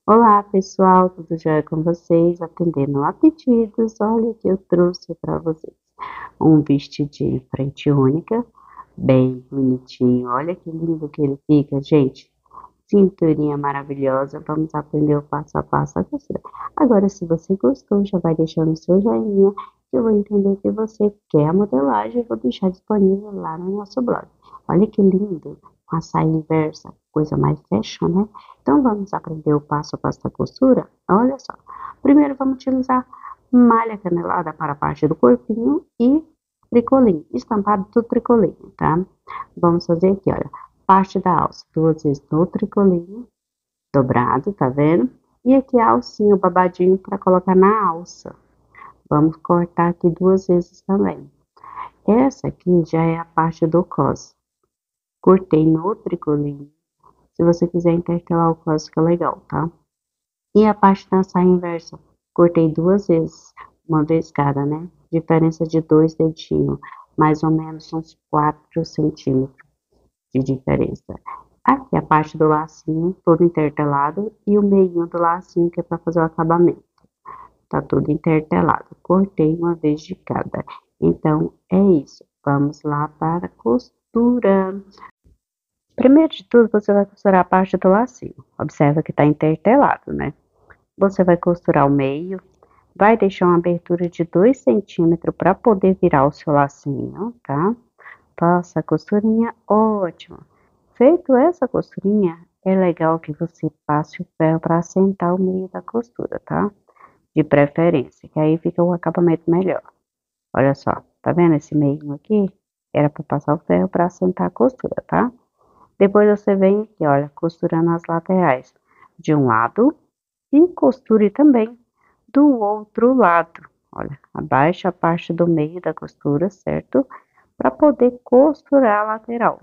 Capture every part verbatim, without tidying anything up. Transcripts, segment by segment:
Olá pessoal, tudo jóia com vocês? Atendendo a pedidos, olha o que eu trouxe para vocês. Um vestidinho frente única, bem bonitinho. Olha que lindo que ele fica, gente. Cinturinha maravilhosa. Vamos aprender o passo a passo a costura. Agora, se você gostou, já vai deixando o seu joinha, que eu vou entender que você quer a modelagem e vou deixar disponível lá no nosso blog. Olha que lindo, com a saia inversa, coisa mais fashion, né? Então, vamos aprender o passo a passo da costura? Olha só. Primeiro, vamos utilizar malha canelada para a parte do corpinho e tricolinho, estampado do tricolinho, tá? Vamos fazer aqui, olha, parte da alça, duas vezes no tricolinho, dobrado, tá vendo? E aqui a alcinha, o babadinho para colocar na alça. Vamos cortar aqui duas vezes também. Essa aqui já é a parte do cos. Cortei no tricolinho. Se você quiser intercalar o cos, fica legal, tá? E a parte da saia inversa, cortei duas vezes, uma vez cada, né? Diferença de dois dedinhos, mais ou menos uns quatro centímetros de diferença. Aqui a parte do lacinho, todo intertelado, e o meio do lacinho, que é para fazer o acabamento. Tá tudo intertelado. Cortei uma vez de cada. Então, é isso. Vamos lá para a costura. Primeiro de tudo, você vai costurar a parte do lacinho. Observa que tá intertelado, né? Você vai costurar o meio, vai deixar uma abertura de dois centímetros para poder virar o seu lacinho, tá? Passa a costurinha, ótimo. Feito essa costurinha, é legal que você passe o ferro para assentar o meio da costura, tá? De preferência, que aí fica o acabamento melhor. Olha só, tá vendo esse meio aqui? Era para passar o ferro para assentar a costura, tá? Depois você vem aqui, olha, costurando as laterais de um lado e costure também do outro lado. Olha, abaixa a parte do meio da costura, certo? Para poder costurar a lateral.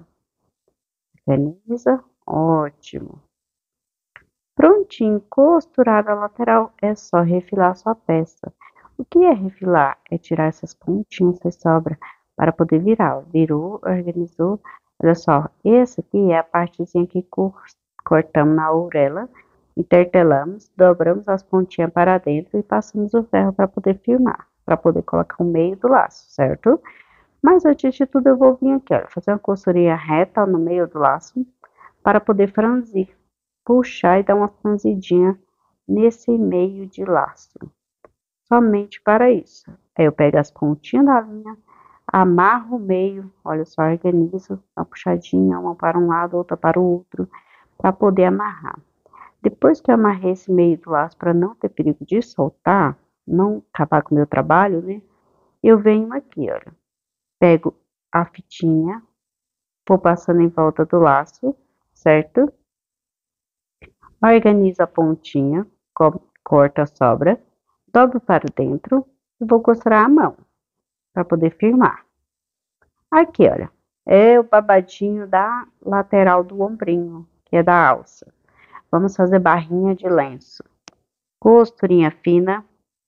Organiza, ótimo. Prontinho, costurada a lateral, é só refilar sua peça. O que é refilar? É tirar essas pontinhas que sobra para poder virar. Ó. Virou, organizou. Olha só, esse aqui é a partezinha que cortamos na orelha, intertelamos, dobramos as pontinhas para dentro e passamos o ferro para poder firmar, para poder colocar o meio do laço, certo? Mas antes de tudo eu vou vir aqui, ó, fazer uma costurinha reta no meio do laço para poder franzir, puxar e dar uma franzidinha nesse meio de laço. Somente para isso. Aí eu pego as pontinhas da linha, amarro o meio, olha só, organizo uma puxadinha, uma para um lado, outra para o outro, para poder amarrar. Depois que eu amarrei esse meio do laço para não ter perigo de soltar, não acabar com o meu trabalho, né? Eu venho aqui, olha, pego a fitinha, vou passando em volta do laço, certo? Organizo a pontinha, corto a sobra, dobro para dentro e vou costurar a mão, para poder firmar. Aqui, olha, é o babadinho da lateral do ombrinho, que é da alça. Vamos fazer barrinha de lenço. Costurinha fina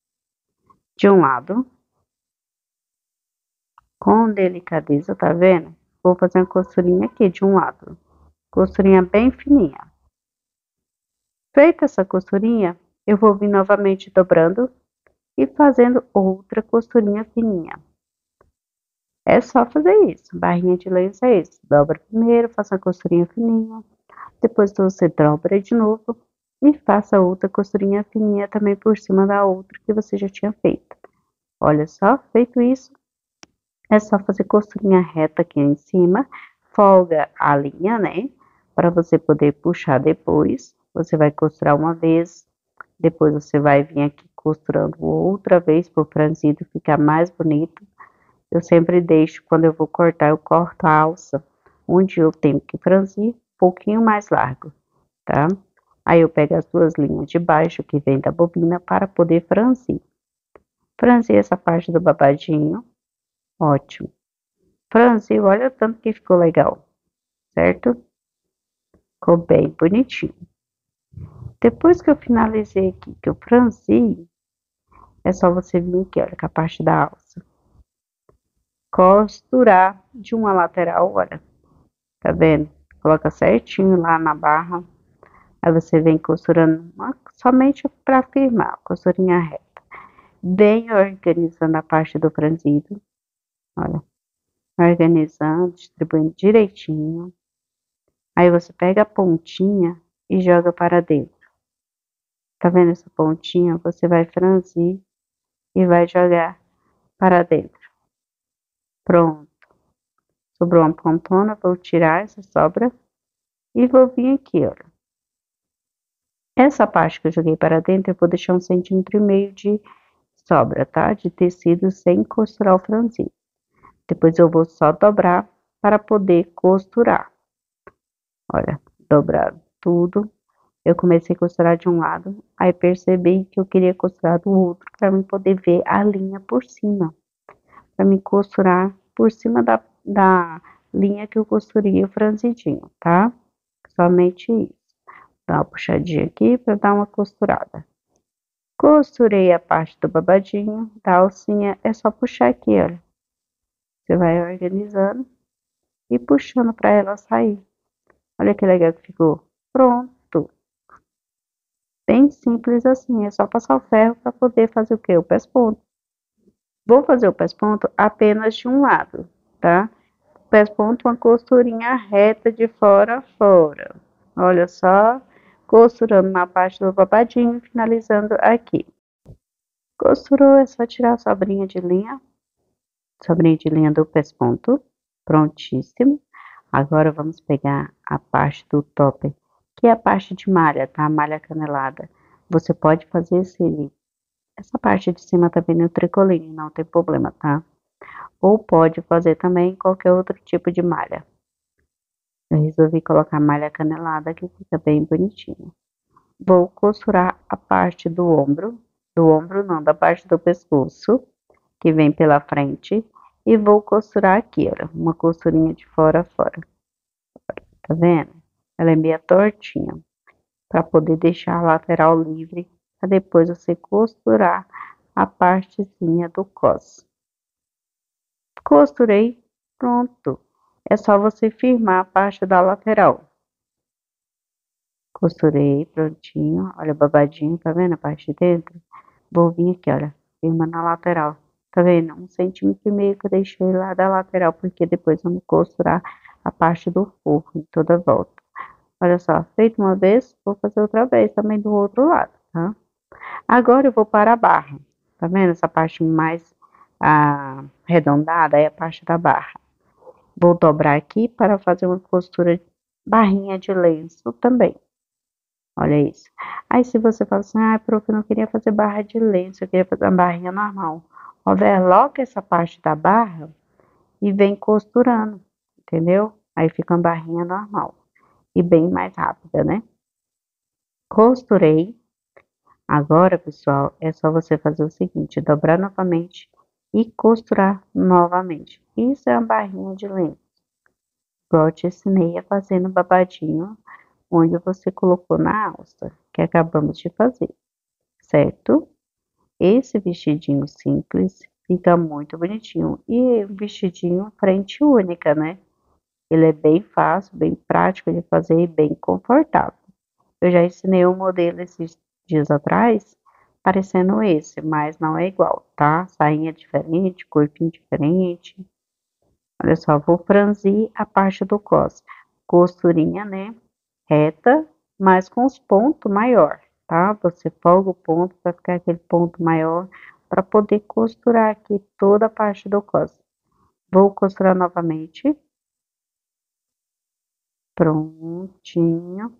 de um lado, com delicadeza, tá vendo? Vou fazer uma costurinha aqui de um lado, costurinha bem fininha. Feita essa costurinha, eu vou vir novamente dobrando e fazendo outra costurinha fininha. É só fazer isso, barrinha de lenço é isso. Dobra primeiro, faça a costurinha fininha, depois você dobra de novo e faça outra costurinha fininha também por cima da outra que você já tinha feito. Olha só, feito isso, é só fazer costurinha reta aqui em cima, folga a linha, né? Para você poder puxar depois. Você vai costurar uma vez, depois você vai vir aqui costurando outra vez pro franzido ficar mais bonito. Eu sempre deixo, quando eu vou cortar, eu corto a alça, onde eu tenho que franzir, um pouquinho mais largo, tá? Aí eu pego as duas linhas de baixo que vem da bobina para poder franzir. Franzir essa parte do babadinho, ótimo. Franziu, olha o tanto que ficou legal, certo? Ficou bem bonitinho. Depois que eu finalizei aqui, que eu franzi, é só você vir aqui, olha, com a parte da alça. Costurar de uma lateral, olha, tá vendo? Coloca certinho lá na barra, aí você vem costurando uma somente para firmar, costurinha reta. Bem organizando a parte do franzido, olha, organizando, distribuindo direitinho. Aí você pega a pontinha e joga para dentro. Tá vendo essa pontinha? Você vai franzir e vai jogar para dentro. Pronto. Sobrou uma pontona, vou tirar essa sobra e vou vir aqui, olha. Essa parte que eu joguei para dentro, eu vou deixar um centímetro e meio de sobra, tá? De tecido sem costurar o franzido. Depois eu vou só dobrar para poder costurar. Olha, dobrar tudo. Eu comecei a costurar de um lado, aí percebi que eu queria costurar do outro para mim poder ver a linha por cima. Para me costurar por cima da, da linha que eu costurei o franzidinho, tá? Somente isso. Dá uma puxadinha aqui para dar uma costurada. Costurei a parte do babadinho, da alcinha, é só puxar aqui, olha. Você vai organizando e puxando para ela sair. Olha que legal que ficou. Pronto. Bem simples assim, é só passar o ferro para poder fazer o que? O pesponto. Vou fazer o pesponto apenas de um lado, tá? Pesponto, uma costurinha reta de fora a fora. Olha só, costurando na parte do babadinho, finalizando aqui. Costurou, é só tirar a sobrinha de linha, sobrinha de linha do pesponto, prontíssimo. Agora vamos pegar a parte do topper, que é a parte de malha, tá? Malha canelada. Você pode fazer esse, essa parte de cima também no tricoline, não tem problema, tá? Ou pode fazer também qualquer outro tipo de malha. Eu resolvi colocar malha canelada, que fica bem bonitinho. Vou costurar a parte do ombro, do ombro não, da parte do pescoço, que vem pela frente, e vou costurar aqui, olha, uma costurinha de fora a fora. Tá vendo? Ela é meio tortinha, para poder deixar a lateral livre, para depois você costurar a partezinha do cos. Costurei, pronto. É só você firmar a parte da lateral. Costurei, prontinho. Olha, babadinho, tá vendo a parte de dentro? Vou vir aqui, olha, firma na lateral. Tá vendo? Um centímetro e meio que eu deixei lá da lateral, porque depois vamos costurar a parte do forro, em toda a volta. Olha só, feito uma vez, vou fazer outra vez também do outro lado, tá? Agora eu vou para a barra. Tá vendo? Essa parte mais ah, arredondada é a parte da barra. Vou dobrar aqui para fazer uma costura barrinha de lenço também. Olha isso. Aí se você fala assim, ah, prof, eu não queria fazer barra de lenço, eu queria fazer uma barrinha normal. Overloca essa parte da barra e vem costurando, entendeu? Aí fica uma barrinha normal e bem mais rápida, né? Costurei. Agora, pessoal, é só você fazer o seguinte, dobrar novamente e costurar novamente. Isso é uma barrinha de lenço. Igual eu te ensinei a fazer no babadinho, onde você colocou na alça, que acabamos de fazer, certo? Esse vestidinho simples fica muito bonitinho. E o vestidinho frente única, né? Ele é bem fácil, bem prático de fazer e bem confortável. Eu já ensinei um modelo esses dias atrás, parecendo esse, mas não é igual, tá? Sainha diferente, corpinho diferente. Olha só, vou franzir a parte do cos. Costurinha, né? Reta, mas com os pontos maior, tá? Você folga o ponto para ficar aquele ponto maior, para poder costurar aqui toda a parte do cos. Vou costurar novamente. Prontinho.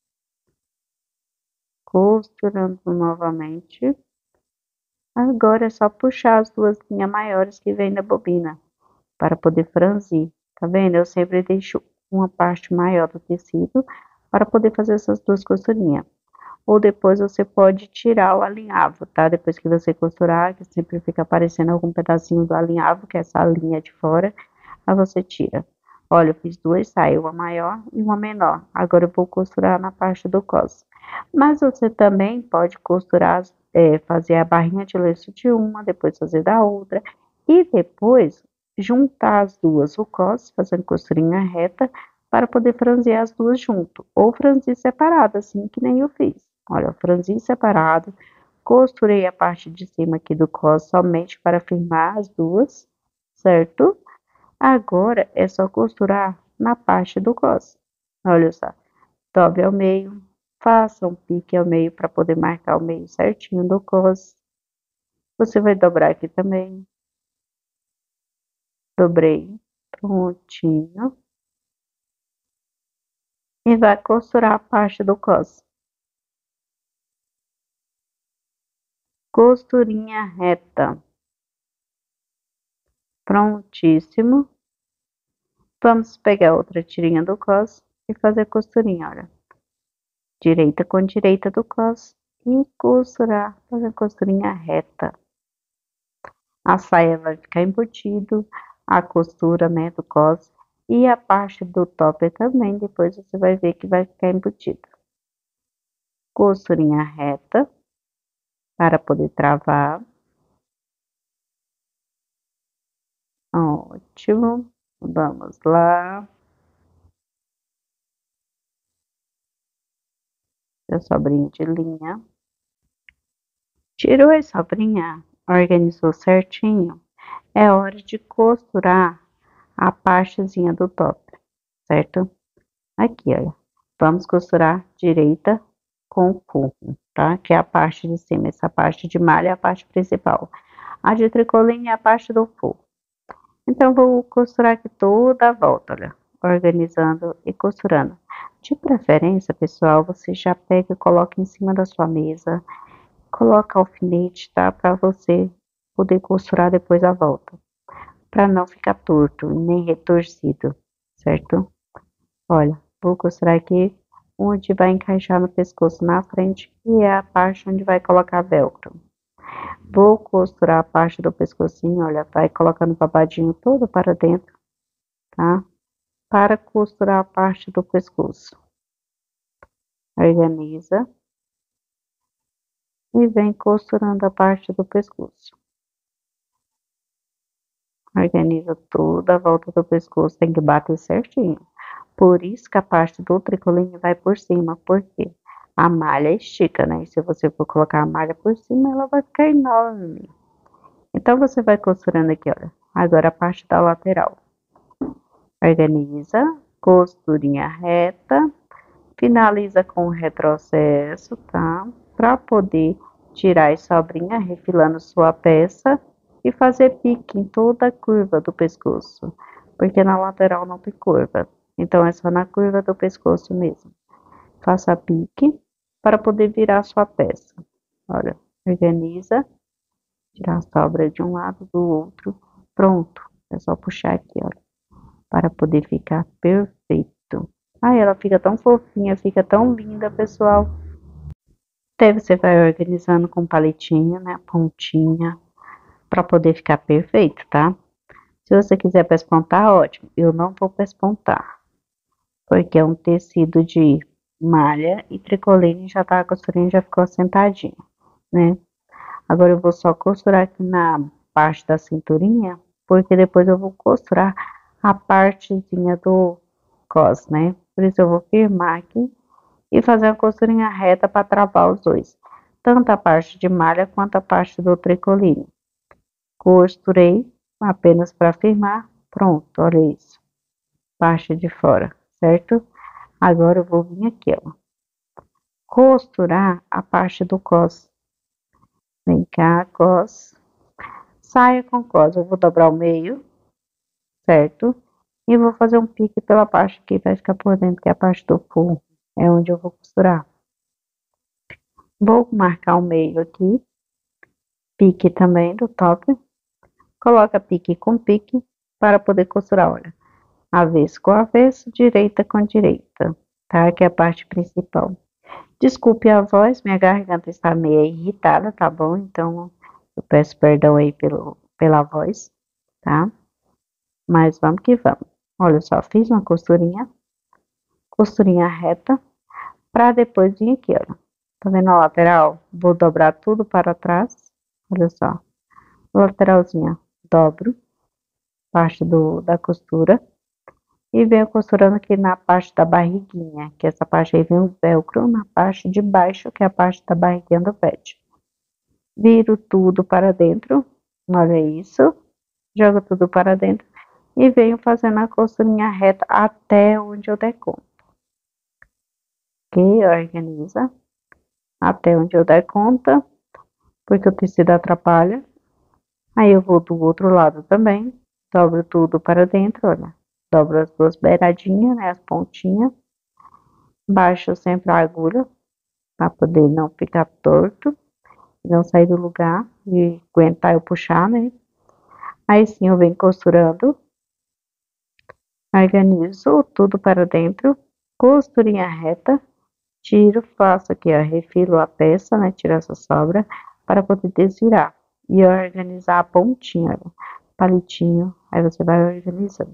Costurando novamente. Agora é só puxar as duas linhas maiores que vem da bobina, para poder franzir. Tá vendo? Eu sempre deixo uma parte maior do tecido, para poder fazer essas duas costurinhas. Ou depois você pode tirar o alinhavo, tá? Depois que você costurar, que sempre fica aparecendo algum pedacinho do alinhavo, que é essa linha de fora, aí você tira. Olha, eu fiz duas saias, uma maior e uma menor. Agora eu vou costurar na parte do cos. Mas você também pode costurar, é, fazer a barrinha de lenço de uma, depois fazer da outra. E depois juntar as duas, o cos, fazendo costurinha reta, para poder franzir as duas junto. Ou franzir separado, assim que nem eu fiz. Olha, eu franzi separado, costurei a parte de cima aqui do cos somente para firmar as duas, certo? Agora é só costurar na parte do cos. Olha só, dobre ao meio, faça um pique ao meio para poder marcar o meio certinho do cos. Você vai dobrar aqui também. Dobrei, prontinho. E vai costurar a parte do cos. Costurinha reta. Prontíssimo. Vamos pegar outra tirinha do cos e fazer costurinha, olha. Direita com direita do cos e costurar, fazer costurinha reta. A saia vai ficar embutido, a costura, né, do cos e a parte do top também, depois você vai ver que vai ficar embutido. Costurinha reta para poder travar. Ótimo. Vamos lá. A sobrinha de linha. Tirou a sobrinha, organizou certinho. É hora de costurar a partezinha do top, certo? Aqui, olha. Vamos costurar direita com forro, tá? Que é a parte de cima. Essa parte de malha é a parte principal. A de tricoline é a parte do forro. Então, vou costurar aqui toda a volta, olha. Organizando e costurando. De preferência, pessoal, você já pega e coloca em cima da sua mesa. Coloca alfinete, tá? Para você poder costurar depois a volta. Para não ficar torto, nem retorcido, certo? Olha, vou costurar aqui onde vai encaixar no pescoço na frente, que é a parte onde vai colocar velcro. Vou costurar a parte do pescocinho, olha, vai colocando o babadinho todo para dentro, tá? Para costurar a parte do pescoço. Organiza. E vem costurando a parte do pescoço. Organiza toda a volta do pescoço, tem que bater certinho. Por isso que a parte do tricoline vai por cima, porque a malha estica, né? E se você for colocar a malha por cima, ela vai ficar enorme. Então, você vai costurando aqui, olha. Agora a parte da lateral. Organiza, costurinha reta, finaliza com o retrocesso, tá? Para poder tirar a sobrinha, refilando sua peça e fazer pique em toda a curva do pescoço, porque na lateral não tem curva, então é só na curva do pescoço mesmo. Faça pique para poder virar sua peça. Olha, organiza, tirar a sobra de um lado do outro, pronto. É só puxar aqui, olha, para poder ficar perfeito. Ai, ela fica tão fofinha, fica tão linda, pessoal. Daí você vai organizando com palitinho, né, pontinha, para poder ficar perfeito, tá? Se você quiser pespontar, ótimo. Eu não vou pespontar, porque é um tecido de malha e tricoline, já tá, a costurinha já ficou assentadinha, né? Agora eu vou só costurar aqui na parte da cinturinha, porque depois eu vou costurar a partezinha do cos, né? Por isso eu vou firmar aqui e fazer uma costurinha reta para travar os dois, tanto a parte de malha quanto a parte do tricoline. Costurei apenas para firmar, pronto, olha isso, parte de fora, certo? Agora eu vou vir aqui, ó, costurar a parte do cos. Vem cá, cos, saia com cos, eu vou dobrar o meio, certo? E vou fazer um pique pela parte que vai ficar por dentro, que é a parte do forro, é onde eu vou costurar. Vou marcar o meio aqui, pique também do top, coloca pique com pique para poder costurar, olha, avesso com avesso, direita com direita, tá? Que é a parte principal. Desculpe a voz, minha garganta está meio irritada, tá bom? Então, eu peço perdão aí pelo, pela voz, tá? Mas vamos que vamos. Olha só, fiz uma costurinha, costurinha reta, pra depois vir aqui, olha. Tá vendo a lateral? Vou dobrar tudo para trás, olha só. Lateralzinha, dobro, parte do, da costura. E venho costurando aqui na parte da barriguinha, que essa parte aí vem o velcro na parte de baixo, que é a parte da barriguinha do pet. Viro tudo para dentro, olha isso, jogo tudo para dentro e venho fazendo a costurinha reta até onde eu der conta. Ok, organiza até onde eu der conta, porque o tecido atrapalha. Aí eu vou do outro lado também, dobro tudo para dentro, olha. Dobro as duas beiradinhas, né, as pontinhas. Baixo sempre a agulha, para poder não ficar torto, não sair do lugar e aguentar eu puxar, né. Aí sim eu venho costurando, organizo tudo para dentro, costurinha reta, tiro, faço aqui, ó, refilo a peça, né, tiro essa sobra, para poder desvirar. E organizar a pontinha, ó, palitinho, aí você vai organizando.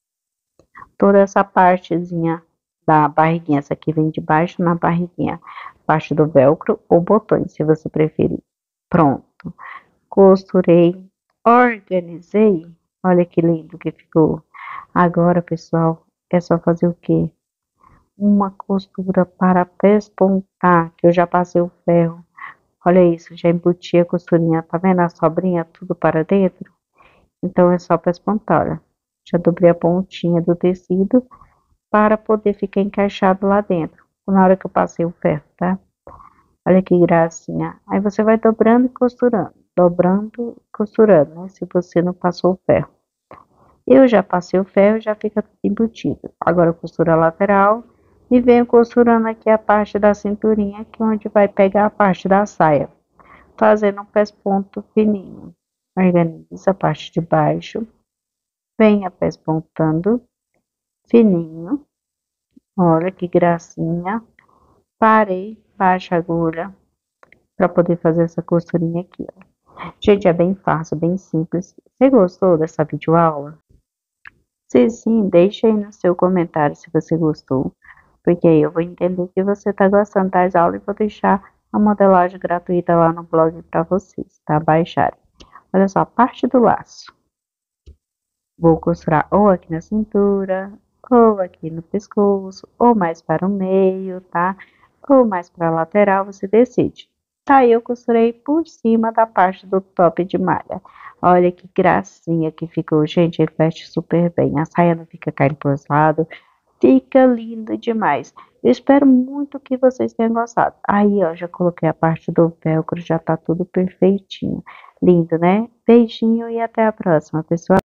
Toda essa partezinha da barriguinha, essa aqui vem de baixo na barriguinha, parte do velcro ou botões, se você preferir. Pronto, costurei, organizei, olha que lindo que ficou. Agora, pessoal, é só fazer o quê? Uma costura para pespontar, que eu já passei o ferro. Olha isso, já embuti a costurinha, tá vendo a sobrinha tudo para dentro? Então é só pespontar, olha. Já dobrei a pontinha do tecido para poder ficar encaixado lá dentro, na hora que eu passei o ferro, tá? Olha que gracinha. Aí você vai dobrando e costurando, dobrando e costurando, né? Se você não passou o ferro. Eu já passei o ferro, já fica tudo embutido. Agora eu costuro a lateral e venho costurando aqui a parte da cinturinha, que é onde vai pegar a parte da saia, fazendo um pesponto fininho. Organiza a parte de baixo, venha pespontando fininho. Olha que gracinha. Parei, baixa a agulha para poder fazer essa costurinha aqui, ó. Gente, é bem fácil, bem simples. Você gostou dessa videoaula? Se sim, deixa aí no seu comentário se você gostou, porque aí eu vou entender que você está gostando das aulas e vou deixar a modelagem gratuita lá no blog para vocês, tá? Baixarem. Olha só, a parte do laço. Vou costurar ou aqui na cintura, ou aqui no pescoço, ou mais para o meio, tá? Ou mais para a lateral, você decide. Tá, eu costurei por cima da parte do top de malha. Olha que gracinha que ficou, gente, ele veste super bem. A saia não fica caindo para os lados, fica lindo demais. Eu espero muito que vocês tenham gostado. Aí, ó, já coloquei a parte do velcro, já tá tudo perfeitinho. Lindo, né? Beijinho e até a próxima, pessoal.